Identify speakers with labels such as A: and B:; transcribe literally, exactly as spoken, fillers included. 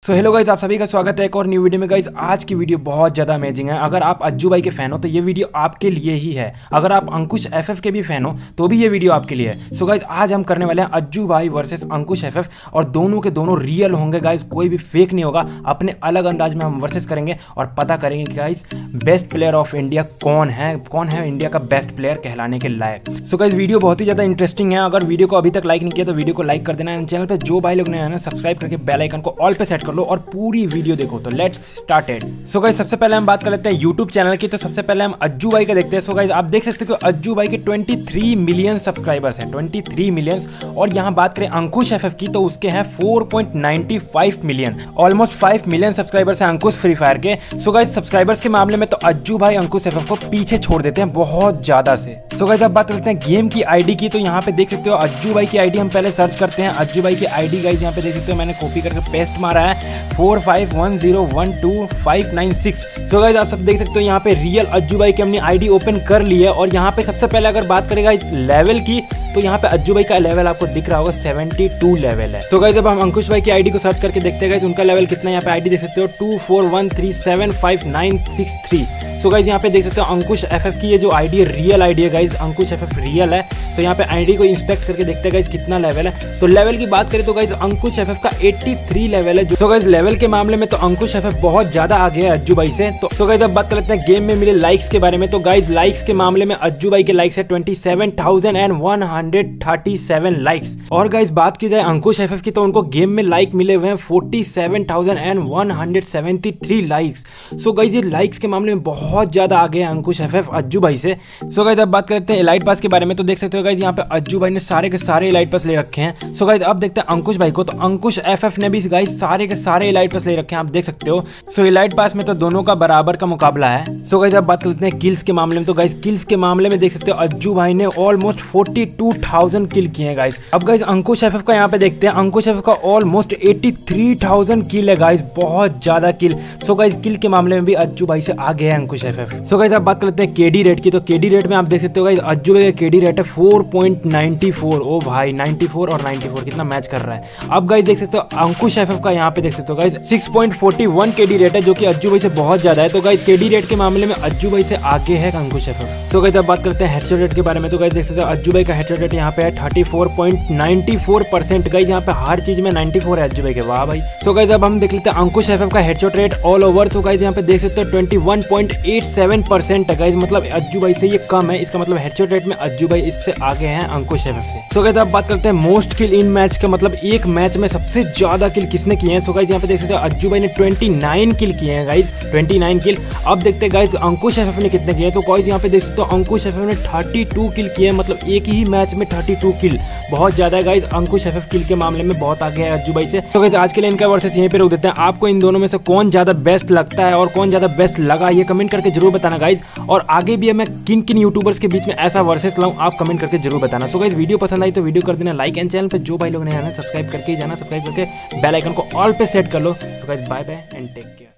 A: So hello guys, आप सभी का स्वागत है एक और न्यू वीडियो में। गाइज आज की वीडियो बहुत ज़्यादा अमेजिंग है। अगर आप अज्जू भाई के फैन हो तो ये वीडियो आपके लिए ही है। अगर आप अंकुश एफएफ के भी फैन हो तो भी ये वीडियो आपके लिए है। सो गाइज आज हम करने वाले हैं अज्जू भाई वर्सेस अंकुश एफएफ, और दोनों के दोनों रियल होंगे गाइज, कोई भी फेक नहीं होगा। अपने अलग अंदाज में हम वर्सेस करेंगे और पता करेंगे कि guys best player of India कौन है, कौन है इंडिया का बेस्ट प्लेयर कहलाने के लायक। सो गाइज वीडियो बहुत ही ज़्यादा इंटरेस्टिंग है। अगर वीडियो को अभी तक लाइक नहीं किया तो वीडियो को लाइक कर देना। चैनल पर जो भाई लोग नए हैं ना, सब्सक्राइब करके बेल आइकन को ऑल पे सेट कर लो और पूरी वीडियो देखो। तो लेट्स स्टार्टेड। सो गाइस सबसे पहले हम बात कर लेते हैं यूट्यूब चैनल की। तो सबसे पहले हम अज्जू भाई का देखते हैं। सो गाइस आप देख सकते हो कि अज्जू भाई के तेईस मिलियन सब्सक्राइबर्स हैं, तेईस मिलियन। और यहाँ बात करें अंकुश एफएफ की तो उसके हैं चार पॉइंट नौ पाँच मिलियन, ऑलमोस्ट पाँच मिलियन सब्सक्राइबर्स हैं अंकुश फ्री फायर के। सो गाइस सब्सक्राइबर्स के मामले में तो अज्जू भाई अंकुश एफएफ को पीछे छोड़ देते हैं बहुत ज्यादा से। सो गाइस अब बात करते हैं गेम की आईडी की। तो यहाँ पे देख सकते हो अज्जू भाई की आईडी हम पहले सर्च करते हैं। अज्जू भाई की आईडी गाइस यहाँ पे देख सकते हो, मैंने कॉपी करके पेस्ट मारा है four five one zero one two five nine six. So guys आप सब देख सकते हो यहाँ पे रियल अज्जू भाई की हमने आईडी ओपन कर ली है। और यहाँ पे सबसे पहले अगर बात करेगा इस लेवल की तो यहाँ पे अज्जू भाई का लेवल आपको दिख रहा होगा बहत्तर लेवल है। तो गाइस अब हम अंकुश भाई की आईडी को सर्च करके देखते हैं गाइस उनका लेवल कितना है। यहाँ पे आईडी देख सकते हो two four one three seven five nine six three. So guys यहाँ पे देख सकते हो अंकुश एफएफ की ये जो आईडी है रियल आईडी है गाइस, अंकुश एफएफ रियल है। सो यहाँ पे आईडी को इंस्पेक्ट करके देखते हैं गाइस कितना लेवल है। तो लेवल की बात करें तो गाइस अंकुश एफएफ का तिरासी लेवल है। सो गाइस लेवल के मामले में तो अंकुश एफएफ बहुत ज्यादा आगे है अज्जू भाई से। तो सो गाइस अब बात कर लेते हैं गेम में मिले लाइक्स के बारे में। तो गाइस लाइक्स के मामले में अज्जू भाई के लाइक्स है सत्ताईस हज़ार एक सौ सैंतीस लाइक्स। और गाइस बात की जाए अंकुश एफएफ की तो उनको गेम में लाइक मिले हुए हैं सैंतालीस हज़ार एक सौ तिहत्तर लाइक्स। सो गाइस ये लाइक्स के मामले में बहुत ज्यादा आगे है अंकुश एफएफ अज्जू भाई से। सो गाइस अब बात करते हैं एलाइट पास के बारे में। तो देख सकते हो गाइस यहाँ पे अज्जू भाई ने सारे के सारे एलाइट पास ले रखे हैं। सो गाइस अब देखते हैं अंकुश भाई को। तो अंकुश एफएफ ने भी गाइस सारे के सारे एलाइट पास ले रखे हैं, आप देख सकते हो। सो एलाइट पास में तो दोनों का बराबर का मुकाबला है। सो गाइस अब बात करते हैं किल्स के मामले में। तो गाइस किल्स के मामले में देख सकते हो अज्जू भाई ने ऑलमोस्ट बयालीस हज़ार किल किए हैं गाइस। अब गाइस अंकुश एफएफ का यहाँ पे देखते हैं। अंकुश एफएफ का ऑलमोस्ट तिरासी हज़ार किल है गाइस, बहुत ज्यादा किल। सो गाइस किल के मामले में भी अज्जू भाई से आगे है अंकुश एफएफ। सो गाइस अब बात करते हैं केडी रेट की। तो केडी रेट में आप देख सकते हो गाइस अज्जू भाई का केडी रेट है चार पॉइंट नौ चार। ओ भाई चौरानवे और चौरानवे कितना मैच कर रहा है। अब गाइस देख सकते हो अंकुश एफएफ का यहाँ पे देख सकते हो गाइस छह point four one KD rate है, जो कि अज्जू भाई से बहुत ज्यादा है। तो गाइस केडी रेट के मामले में अज्जू भाई से आगे है अंकुश एफएफ। सो गाइस अब बात करते हैं हेडशॉट रेट के बारे में। तो गाइस देख सकते हो अज्जू भाई का हेडशॉट रेट यहाँ पे है चौंतीस पॉइंट नौ चार परसेंट। गाइस यहाँ पे हर चीज में चौरानवे है अज्जू भाई के, वाह भाई। सो गाइस अब हम देख लेते हैं अंकुश एफएफ का हेडशॉट रेट ऑल ओवर। तो गाइस यहाँ पे देख सकते हो इक्कीस पॉइंट आठ सात परसेंट है गाइस, मतलब अज्जू भाई से ये कम है। इसका मतलब हेडशॉट रेट में अज्जू भाई इससे आगे हैं अंकुश एफएफ से। सो गाइस अब बात करते हैं मोस्ट किल इन मैच का, मतलब एक मैच में सबसे ज्यादा किल किसने किए हैं। सो गाइस यहाँ पे देख सकते हो अज्जू भाई ने उनतीस किल किए हैं गाइस, उनतीस किल। अब देखते हैं गाइस अंकुश एफएफ ने कितने किए हैं। तो गाइस यहाँ पे देख सकते हो अंकुश एफएफ ने बत्तीस किल किए हैं, मतलब एक ही मैच में बत्तीस किल, बहुत ज्यादा है गाइस। अंकुश एफएफ किल के मामले में बहुत आगे है अज्जू भाई से। तो गाइस आज के लिए इनका वर्सेस यहीं पे रोक देते हैं। आपको इन दोनों में से कौन ज्यादा बेस्ट लगता है और कौन ज्यादा बेस्ट लगा, ये कमेंट करके जरूर बताना गाइस। और आगे भी मैं किन किन यूट्यूबर्स के बीच में ऐसा वर्सेस लाऊं, आप कमेंट करके जरूर बताना। सो गाइस वीडियो पसंद आई तो वीडियो कर देना लाइक, एंड चैनल पे जो भाई लोग नए आना सब्सक्राइब करके ही जाना, सब्सक्राइब करके बेल आइकन को ऑल पे सेट कर लो। So guys bye bye and take care.